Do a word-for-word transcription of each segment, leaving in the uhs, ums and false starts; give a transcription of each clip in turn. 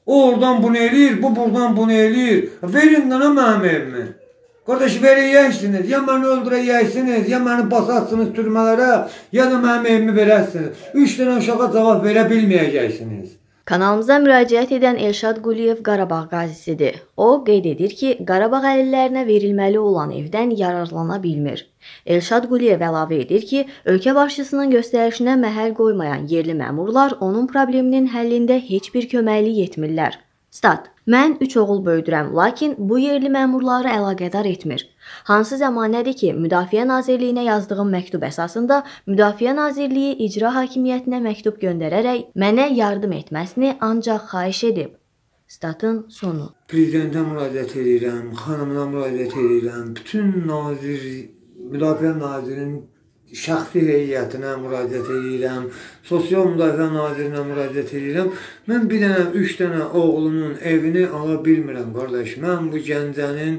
O oradan bunu eləyir, bu buradan bunu eləyir. Verin dana mənim evimi. Qardaş, verəyəksiniz, ya məni öldürəyəksiniz, ya məni basarsınız türmələrə, ya da mənim evimi verərsiniz. Üç dənə uşağa cavab verə bilməyəcəksiniz. Kanalımıza müraciət edən Elşad Quliyev Qarabağ qazisidir. O, qeyd edir ki, Qarabağ əhalilərinə verilməli olan evdən yararlana bilmir. Elşad Quliyev əlavə edir ki, ölkə başçısının göstərişinə məhəl qoymayan yerli məmurlar onun probleminin həllində heç bir köməklik etmirlər. Stat: Mən üç oğul böyüdürəm, lakin bu yerli məmurları əlaqədar etmir. Hansı zəmanədir ki, Müdafiə Nazirliyinə yazdığım məktub əsasında Müdafiə Nazirliyi icra hakimiyyətinə məktub göndərərək mənə yardım etməsini ancaq xahiş edib. Statın sonu. Prezidentə müraciət edirəm, xanımına müraciət edirəm, bütün nazir, Müdafiə Nazirinin şəxsi heyətinə müraciət edirəm, Sosial Müdafiə Nazirinə müraciət edirəm. Mən bir dənə, üç dənə oğlumun evini ala bilmirəm, qardaş. Mən bu Gəncənin,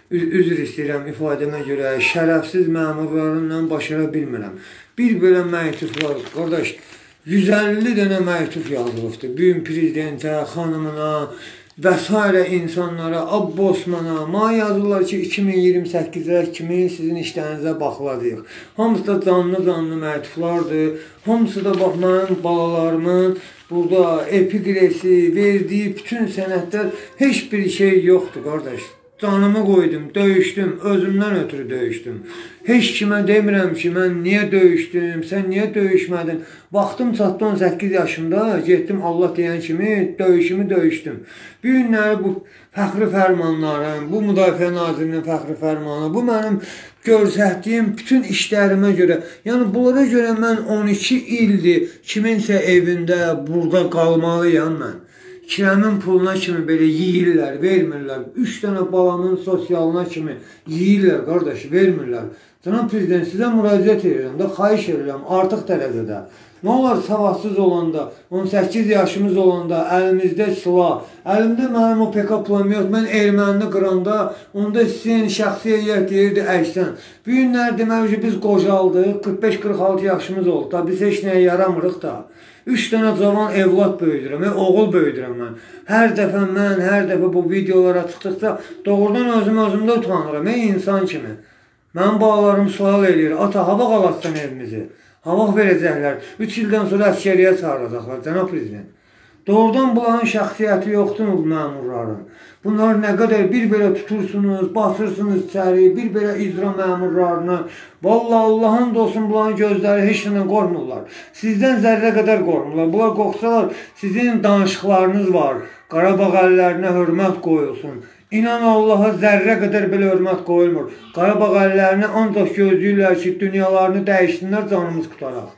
üzr istəyirəm ifadəmə görə, şərəfsiz məmurlarından başara bilmirəm. Bir belə məktublar, qardaş, yüz əlli dənə məktub yazılıbdır. Büyün prezidentə, xanımına və s. insanlara, Abbosmana, mənə yazırlar ki, iki min iyirmi səkkizə kimi sizin işlərinizə baxılacaq. Hamısı da canlı-canlı məktublardır. Hamısı da bax, mənim balalarımın burada epiqresi, verdiyi bütün sənədlər, heç bir şey yoxdur, qardaş. Canımı qoydum, döyüşdüm, özümdən ötürü döyüşdüm. Heç kimə demirəm ki, mən niyə döyüşdüm, sən niyə döyüşmədin? Vaxtım çatdı on səkkiz yaşımda, getdim Allah deyən kimi döyüşümü döyüşdüm. Bir günləri bu fəxri fərmanlarım, bu Müdafiə Nazirinin fəxri fərmanı, bu mənim görsətdiyim bütün işlərimə görə, yəni bunlara görə mən on iki ildir kiminsə evində, burada qalmalıyam mən. Kirəmin puluna kimi belə yiyirlər, vermirlər. Üç dənə balamın sosialına kimi yiyirlər, qardaş, vermirlər. Cənab Prezident, sizə müraciət edirəm də, xahiş edirəm, artıq dərəcədə. Nə olar savadsız olanda, on səkkiz yaşımız olanda, əlimizdə silah, əlimdə mənim o P K pulamiyot, mən ermənini qıranda, onda sizin şəxsi heyət deyirdi, əksən. Bir günlər demək ki, biz qocaldıq, qırx beş qırx altı yaşımız oldu da, biz heç nəyə yaramırıq da. Üç dənə cavan evlad böyüdürəm, oğul böyüdürəm mən. Hər dəfə mən, hər dəfə bu videolara çıxdıqda doğrudan özüm özümdə utanıram, ey insan kimi. Mənim balalarım sual edir, ata, hava qalatsan evimizi, hava verəcəklər, üç ildən sonra əskəriyə çağıracaqlar, cənab prezident. Doğrudan bunların şəxsiyyəti yoxdur bu məmurların. Bunlar nə qədər bir belə tutursunuz, basırsınız içəri, bir belə icra məmurlarını. Vallahi Allahın olsun bunların gözləri heç nədən qorxmurlar. Sizdən zərrə qədər qorxmurlar. Bunlar qorxsalar, sizin danışıqlarınız var. Qarabağ əllərinə hörmət qoyulsun. İnan Allaha zərrə qədər belə hörmət qoyulmur. Qarabağ əllərinə ancaq gözləyirlər ki, dünyalarını dəyişsinlər, canımız qutaraq.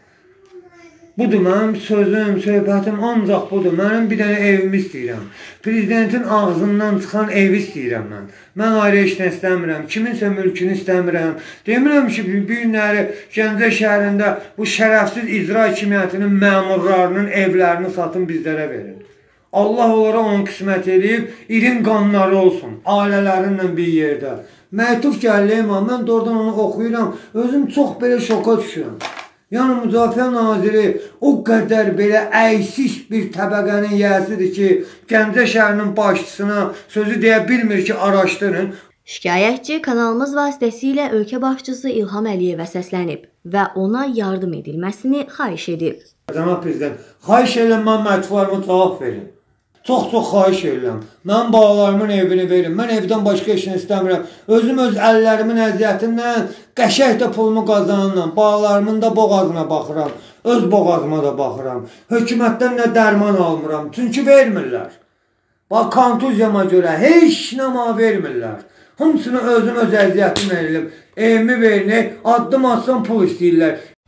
Budur, mənim sözüm, söhbətim ancaq budur. Mənim bir dənə evimi istəyirəm. Prezidentin ağzından çıxan evi istəyirəm mən. Mən ayrı heç nə istəmirəm. Kiminsə mülkünü istəmirəm. Demirəm ki, bir günləri Gəncə şəhərində bu şərəfsiz icra hakimiyyətinin məmurlarının evlərini satın bizlərə verin. Allah onlara onu qismət edib, irin qanları olsun, ailələrinlə bir yerdə. Məktub gəlliyim, mən də oradan onu oxuyuram. Özüm çox belə şoka düşürəm. Yəni, Müdafiə Naziri o qədər belə əysik bir təbəqənin yiyəsidir ki, Gəncə şəhərinin başçısına sözü deyə bilmir ki, araşdırın. Şikayətçi kanalımız vasitəsilə ölkə başçısı İlham Əliyevə səslənib və ona yardım edilməsini xahiş edib. Cənab Prezident, xahiş edirəm, mən məktublarıma cavab verin. Çox-çox xahiş edirəm. Mən balalarımın evini verin. Mən evdən başqa işini istəmirəm. Özüm öz əllərimin əziyyətindən, qəşəng də pulumu qazanıram. Balalarımın da boğazına baxıram. Öz boğazıma da baxıram. Hökumətdən nə dərman almıram. Çünki vermirlər. Bax, kontuziyama görə heç nəma vermirlər. Hamısını özüm öz əziyyətim verilib. Evimi verin, addım atsam pul istəyirlər.